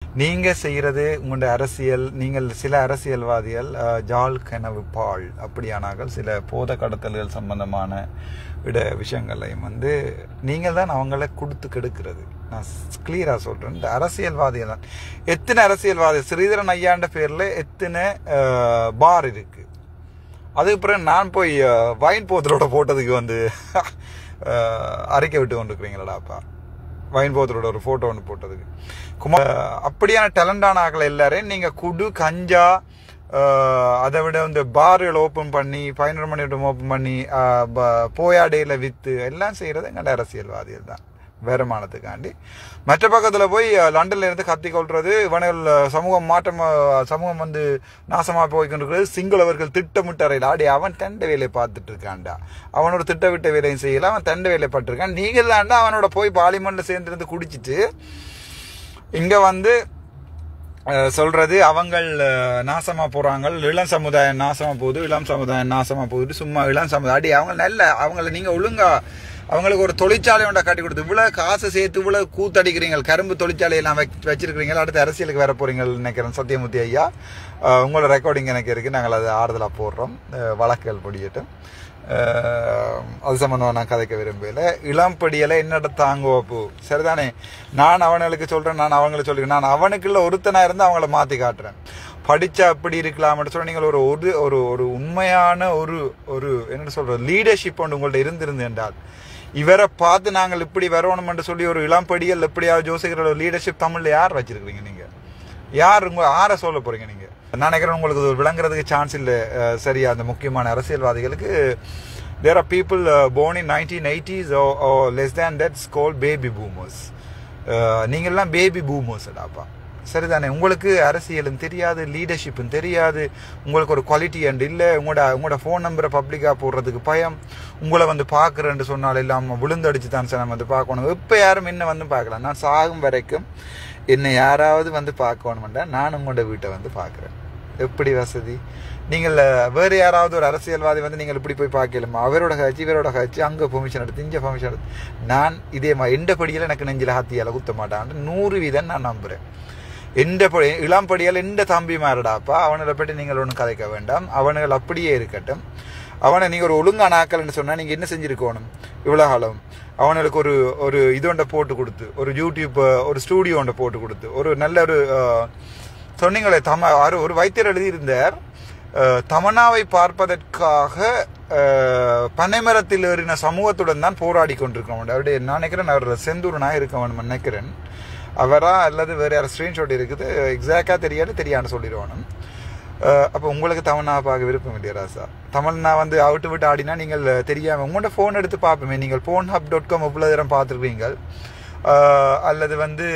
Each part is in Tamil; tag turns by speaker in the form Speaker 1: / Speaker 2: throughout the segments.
Speaker 1: நீங்கள் செய்கிறது உங்களுடைய அரசியல். நீங்கள் சில அரசியல்வாதிகள் ஜால் கனவு பால் அப்படியானார்கள் சில போத கடத்தல்கள் சம்பந்தமான விஷயங்களையும் நீங்கள் தான் அவங்கள கொடுத்து கெடுக்கிறது. நான் கிளியராக சொல்கிறேன். இந்த அரசியல்வாதிகள் தான் எத்தனை அரசியல்வாதி ஸ்ரீதரன் ஐயாண்ட பேரில் எத்தனை பார் இருக்குது. அதுக்கு பிறகு நான் போய் வைன் போத்தலோட போட்டதுக்கு அறிக்கை விட்டு கொண்டு இருக்கிறீங்களாடாப்பா. வைன் போத்தலோட ஒரு ஃபோட்டோ ஒன்று போட்டதுக்கு அப்படியான டேலண்டான ஆக்கள் எல்லாரையும் நீங்கள் குடு கஞ்சா அதை விட பார்கள் ஓப்பன் பண்ணி 500 மணி ஓப்பன் பண்ணி போயாடையில் விற்று எல்லாம் செய்கிறது எங்கள்ட அரசியல்வாதிகள் தான் வருமானத்துக்காண்டி. மற்ற பக்கத்தில் போய் லண்டன்ல இருந்து கத்தி கொள்றது இவர்கள் சமூகம் நாசமாக போய்கொண்டிருக்கிறது. சிங்களவர்கள் திட்டமிட்ட அறையில் ஆடி அவன் தண்ட வேலையை பார்த்துட்டு இருக்கான்டா. அவனோட திட்டமிட்ட வேலையும் செய்யல, அவன் தண்ட வேலையை பார்த்துருக்கான். நீங்கள் தாண்டா அவனோட போய் பார்லிமெண்ட்ல சேர்ந்துருந்து குடிச்சிட்டு இங்கே சொல்றது அவங்கள் நாசமா போறாங்க, இளம் சமுதாயம் நாசமா போகுது, இளம் சமுதாயம் நாசமா போகுது. சும்மா இளம் சமுதாயம் அவங்க நல்ல அவங்களை நீங்க ஒழுங்கா அவங்களுக்கு ஒரு தொழிற்சாலை ஒன்றை கட்டி கொடுத்து இவ்வளவு காசு சேர்த்து இவ்வளவு கூத்தடிக்கிறீங்க. கரும்பு தொழிற்சாலையெல்லாம் வச்சிருக்கிறீங்க. அடுத்து அரசியலுக்கு வர போறீங்கன்னு நினைக்கிறேன். சத்தியமூர்த்தி ஐயா உங்களோட ரெக்கார்டிங் எனக்கு இருக்கு. நாங்கள் அதை ஆறுதலாக போடுறோம். வழக்குகள் படியட்டும். அது சம்பந்தமாக நான் கதைக்க விரும்பல. இளம்படியலை என்னோட தாங்குவப்பு சரிதானே. நான் அவனுக்கு சொல்றேன், நான் அவங்களுக்கு சொல்லிக்கிறேன். நான் அவனுக்குள்ள ஒருத்தனா இருந்து அவங்கள மாற்றி காட்டுறேன். படிச்சா அப்படி இருக்கலாம்னு சொல்ல நீங்கள் ஒரு ஒரு ஒரு உண்மையான ஒரு என்ன சொல்ற லீடர்ஷிப் ஒன்று உங்கள்ட்ட இருந்திருந்து என்றால் இவரை பார்த்து நாங்கள் இப்படி வரணும்னு சொல்லி ஒரு இளம்படியல் எப்படியாவது யோசிக்கிற ஒரு லீடர்ஷிப் தமிழ்ல யார் வச்சிருக்கிறீங்க? நீங்க யார் ஆரை சொல்ல போறீங்க? நீங்க நான் நினைக்கிறேன் உங்களுக்கு விளங்குறதுக்கு சான்ஸ் இல்லை. சரியா அந்த முக்கியமான அரசியல்வாதிகளுக்கு there are people born in 1980s or less than that's called baby boomers. நீங்கள்லாம் பேபி பூமர்ஸ் டாப்பா சரிதானே. உங்களுக்கு அரசியலும் தெரியாது, லீடர்ஷிப்பும் தெரியாது, உங்களுக்கு ஒரு குவாலிட்டி அண்ட் இல்லை. உங்களோட ஃபோன் நம்பரை பப்ளிக்காக போடுறதுக்கு பயம். உங்களை பார்க்குறேன்னு சொன்னால் எல்லாம் விழுந்தடிச்சு தான் சார் நம்ம பார்க்கணும். இப்போ யாரும் என்ன பார்க்கலாம். நான் சாகும் வரைக்கும் என்னை யாராவது பார்க்கணுமெண்டா நான் உங்களோட வீட்டை பார்க்குறேன். எப்படி வசதி? நீங்கள் வேறு யாராவது ஒரு அரசியல்வாதி நீங்கள் இப்படி போய் பார்க்கலாமா? அவரோட காட்சி இவரோட காட்சி அங்கே பெர்மிஷன் எடுத்து இங்கே பெர்மிஷன் எடுத்து நான் இதே எந்த படியில் எனக்கு நெஞ்சில் ஹத்தியால் குத்த மாட்டான் 100% நான் நம்புகிறேன். இளம்படியால் எந்த தம்பி மாறடாப்பா அவனை பற்றி நீங்கள் ஒன்றும் கதைக்க வேண்டாம். அவனுகள் அப்படியே இருக்கட்டும். அவனை நீங்கள் ஒரு ஒழுங்கான ஆக்கல்னு சொன்னால் நீங்கள் என்ன செஞ்சுருக்கணும்? இவ்வளோ காலம் அவனுக்கு ஒரு இதோண்ட போட்டு கொடுத்து ஒரு யூடியூப் ஒரு ஸ்டூடியோண்ட போட்டு கொடுத்து ஒரு நல்ல ஒரு சொன்னீங்களே ஒரு வைத்தியர் எழுதியிருந்தார். தமன்னாவை பார்ப்பதற்காக பனைமரத்தில் ஏறின சமூகத்துடன் தான் போராடி கொண்டிருக்கிறோம். அவருடைய நான் நினைக்கிறேன் அவர் செந்தூரனாக இருக்கவன் நினைக்கிறேன். அவரா அல்லது வேறு யாரும் ஸ்க்ரீன்ஷாட் இருக்குது எக்ஸாக்டாக தெரியான்னு சொல்லிடுவானும். அப்போ உங்களுக்கு தமிழ்நாவை பார்க்க விருப்பம் இல்லையா ராசா? தமிழ்னா அவுட்டு விட்டு ஆடினா நீங்கள் தெரியாமல் உங்கள்கிட்ட ஃபோன் எடுத்து பார்ப்போமே. நீங்கள் phonehub.com எவ்வளோ தூரம் பார்த்துருப்பீங்க. அல்லது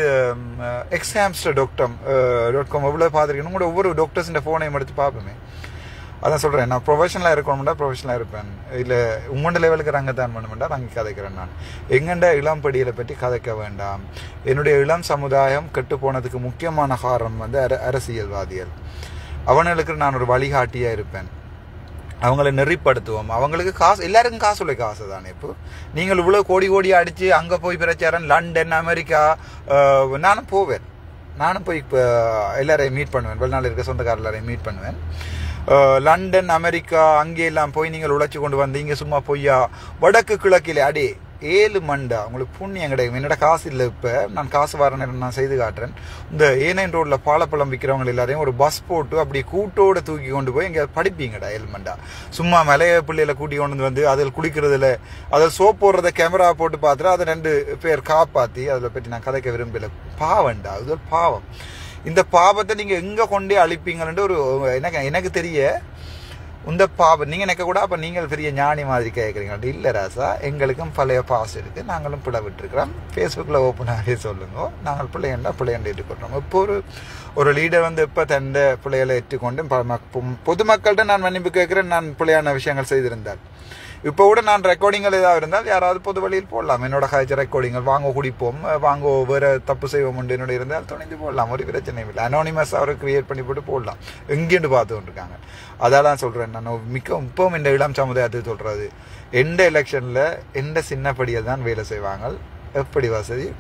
Speaker 1: examster.com எவ்வளோ பார்த்துருக்கீங்க. உங்களோட ஒவ்வொரு டாக்டர்ஸ் ஃபோனையும் எடுத்து பார்ப்போமே. அதான் சொல்கிறேன். நான் ப்ரொஃபஷனலாக இருக்கணும்டா ப்ரொஃபஷனலாக இருப்பேன். இல்லை உங்கள்ட லெவலுக்கு ரங்க தான் பண்ணணும்டா அங்கே கதைக்கிறேன். நான் எங்கண்ட இளம்படியலை பற்றி கதைக்க வேண்டாம். என்னுடைய இளம் சமுதாயம் கெட்டு போனதுக்கு முக்கியமான காரணம் அரசியல்வாதிகள். அவங்களுக்கு நான் ஒரு வழிகாட்டியாக இருப்பேன். அவங்கள நெறிப்படுத்துவோம். அவங்களுக்கு காசு எல்லாருக்கும் காசுள்ள காசு தானே. இப்போ நீங்கள் இவ்வளோ கோடி அடித்து அங்கே போய் பிரச்சாரம் லண்டன் அமெரிக்கா நானும் போவேன். நானும் போய் இப்போ எல்லாரையும் மீட் பண்ணுவேன். வெளிநாட்டில் இருக்க சொந்தக்கார எல்லாரையும் மீட் பண்ணுவேன். லண்டன் அமெரிக்கா அங்கேயெல்லாம் போய் நீங்கள் உழைச்சி கொண்டு இங்கே சும்மா பொய்யா வடக்கு கிழக்கிலே அடே 7 மண்டா உங்களுக்கு புண்ணியம் கிடைக்கும். என்னோட காசு இல்லை. இப்போ நான் காசு வர நேரம் நான் செய்து காட்டுறேன். இந்த A9 ரோட்டில் பாலப்பழம் விற்கிறவங்க எல்லாரையும் ஒரு பஸ் போட்டு அப்படி கூட்டோடு தூக்கி கொண்டு போய் இங்கே படிப்பீங்கடா 7 மண்டா. சும்மா மலைய பிள்ளைகளை கூட்டி கொண்டு அதில் குளிக்கிறதுல அதில் சோப் போடுறத கேமரா போட்டு பார்த்துட்டு அதை 2 பேர் காப்பாற்றி அதில் பற்றி நான் கதைக்க விரும்பல. பாவம்டா, அது ஒரு பாவம். இந்த பாவத்தை நீங்கள் எங்கே கொண்டே அழிப்பீங்கன்ட்டு ஒரு எனக்கு தெரிய இந்த பாவம் நீங்கள் நினைக்க கூட. அப்போ நீங்கள் பெரிய ஞானி மாதிரி கேட்குறீங்க. இல்லை ராசா, எங்களுக்கும் பழைய பாஸ் இருக்குது. நாங்களும் பிள்ளை விட்டுருக்கிறோம். ஃபேஸ்புக்கில் ஓப்பனாகவே சொல்லுங்க. நாங்கள் பிள்ளையண்டா ஏற்றுக்கொள்கிறோம். இப்போ ஒரு லீடர் இப்போ தந்த பிள்ளைகளை ஏற்றுக்கொண்டு பொதுமக்கள்கிட்ட நான் மன்னிப்பு கேட்குறேன். நான் பிள்ளையான விஷயங்கள் செய்திருந்தால் இப்போ கூட நான் ரெக்கார்டிங்கள் ஏதாவது இருந்தால் யாராவது பொது வழியில் போடலாம். என்னோட காய்ச்சல் ரெக்கார்டிங்கள் வாங்க குடிப்போம், வாங்க வேறு தப்பு செய்வோம் என்னோட இருந்தால் துணிந்து போடலாம். ஒரு பிரச்சனையும் இல்லை. அனோனிமஸ் அவரை கிரியேட் பண்ணி போட்டு போடலாம். எங்கேண்டு பார்த்து கொண்டிருக்காங்க. அதான் சொல்கிறேன். நான் இப்பவும் இந்த இளம் சமுதாயத்துக்கு சொல்கிறது, எந்த எலெக்ஷனில் எந்த சின்னப்படியை தான் வேலை செய்வாங்க. எப்படி வசதி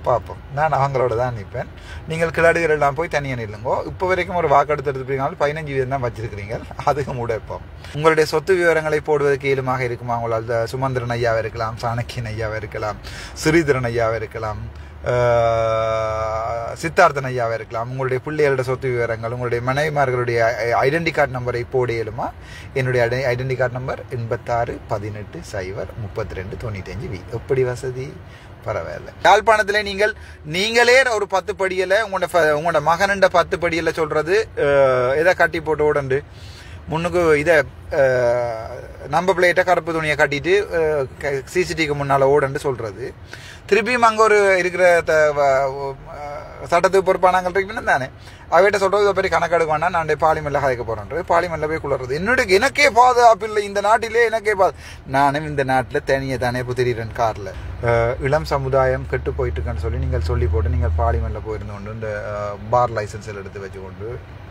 Speaker 1: பார்ப்போம். நான் அவங்களோட தான் நிற்பேன். நீங்கள் கிளடுகள் எல்லாம் போய் தனியாக நில்லுங்கோ. இப்போ வரைக்கும் ஒரு வாக்கெடுத்து எடுத்துப்பீங்கனாலும் 15 வீதம் தான் வச்சிருக்கிறீங்க. அதுக்கு முடைப்போம். உங்களுடைய சொத்து விவரங்களை போடுவதற்கு ஏழுமாக இருக்குமா? உங்களால் சுமந்திரன் ஐயாவை இருக்கலாம், சாணக்கியன் ஐயாவை இருக்கலாம், ஸ்ரீதரன் ஐயாவை இருக்கலாம், சித்தார்த்தன் ஐயாவை இருக்கலாம். உங்களுடைய பிள்ளைகளோட சொத்து விவரங்கள், உங்களுடைய மனைவிமார்களுடைய ஐடென்டி கார்டு நம்பரை போட இயலுமா? என்னுடைய ஐடென்டி கார்டு நம்பர் 86 18 0 32 95 எப்படி வசதி? பரவாயில்ல. யாழ்ப்பாணத்திலே நீங்களே ஒரு 10 படியில் உங்களோட மகனண்ட 10 படியில் சொல்றது எதை கட்டி போட்டு ஓடண்டு முன்னுக்கு இதை நம்பர் பிளேட்டை கருப்பு துணியை கட்டிட்டு சிசிடிவிக்கு முன்னால் ஓடன்னு சொல்றது. திருப்பியும் அங்கே ஒரு இருக்கிற சட்டத்துக்கு பொறுப்பானாங்கள் இருக்கணும் தானே, அவைகிட்ட சொல்றது இதை பற்றி கணக்கெடுக்க வேண்டாம், நான் பார்லிமெண்ட்ல கதைக்க போறேன்றது, பார்லிமெண்ட்ல போய் குளறது. எனக்கே பாதுகாப்பு இல்லை இந்த நாட்டிலே, எனக்கே நானும் இந்த நாட்டில் தானே புத்திரன் கார்ல இளம் சமுதாயம் கெட்டு போயிட்டு இருக்கேன்னு சொல்லி நீங்கள் சொல்லி போட்டு நீங்கள் பார்லிமெண்ட்ல போயிருந்து கொண்டு இந்த பார் லைசன்ஸ் எடுத்து வச்சுக்கொண்டு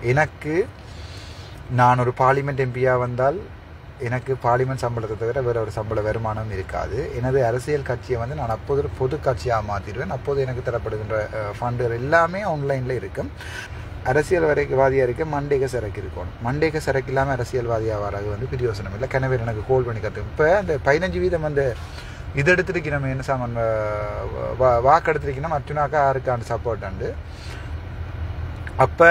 Speaker 1: நான் ஒரு பார்லிமெண்ட் எம்பியாக வந்தால் எனக்கு பார்லிமெண்ட் சம்பளத்தை தவிர வேறு ஒரு சம்பள வருமானம் இருக்காது. எனது அரசியல் கட்சியை நான் அப்போது ஒரு பொது கட்சியாக மாற்றிடுவேன். அப்போது எனக்கு தரப்படுகின்ற ஃபண்டுகள் எல்லாமே ஆன்லைனில் இருக்கும். அரசியல்வாதியாக இருக்க மண்டேக சரக்கு இருக்கணும். மண்டேக சரக்கு இல்லாமல் அரசியல்வாதியாக வராது பிரயோசனம் இல்லை. கனவே எனக்கு கோல் பண்ணி கற்று இப்போ அந்த 15 வீதம் இது எடுத்துருக்கணும். என்ன சாமான் வாக்கு எடுத்துருக்கணும். அர்ச்சுனாக்கா யாருக்காண்டு சப்போர்ட் உண்டு. அப்போ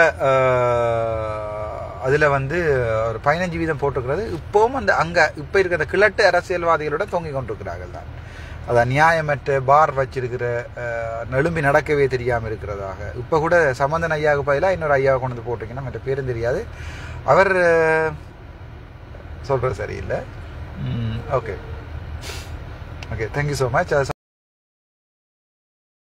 Speaker 1: அதில் ஒரு 15 வீதம் போட்டிருக்கிறது. இப்போவும் இப்போ இருக்கிற கிழட்டு அரசியல்வாதிகளோட தொங்கிக் கொண்டிருக்கிறார்கள் தான். அதான் நியாயமற்ற பார் வச்சிருக்கிற நெலும்பி நடக்கவே தெரியாமல் இருக்கிறதாக. இப்போ கூட சம்பந்தன் ஐயாவுக்கு பதிலாக இன்னொரு ஐயாவை கொண்டு வந்து போட்டிருக்கீங்கன்னா மற்ற பேரும் தெரியாது. அவர் சொல்கிறது சரியில்லை. Okay, thank you so much.